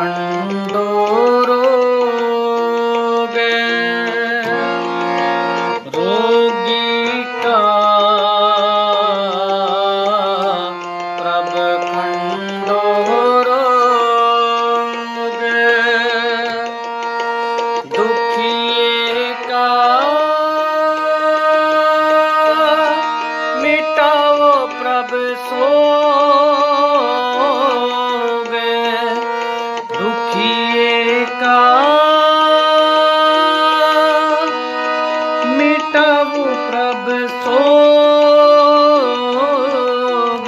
खंडो रोग रोगी का प्रभ खंडो रोग दुखिए का मिटाओ प्रभ सोग दुखिए का मिटाओ प्रभ सोग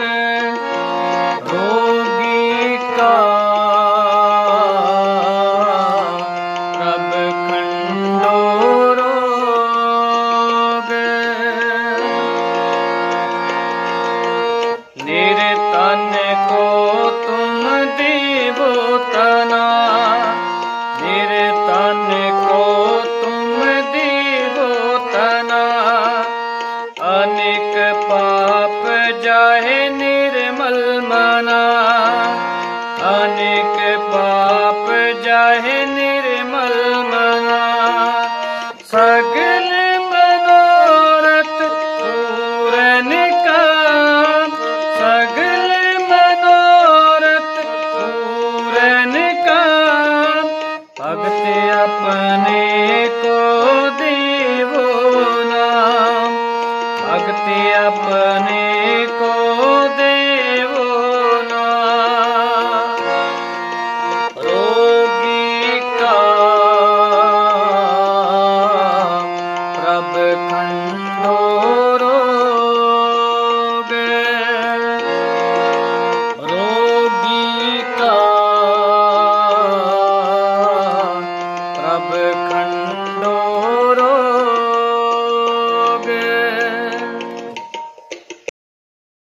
रोगी का प्रभ खंडो रोग निर्तन को तुम दीवो तना निर्तन को तुम दीवो तना अनेक पाप जाहे निर्मल मना अनेक पाप जाहे निर्मल मना सगल मनोरथ पूरन का सगल मनोरथ पूरन का भक्त अपने को देवो नाम भक्त अपने को देवो नाम रोगी का प्रभ खंडो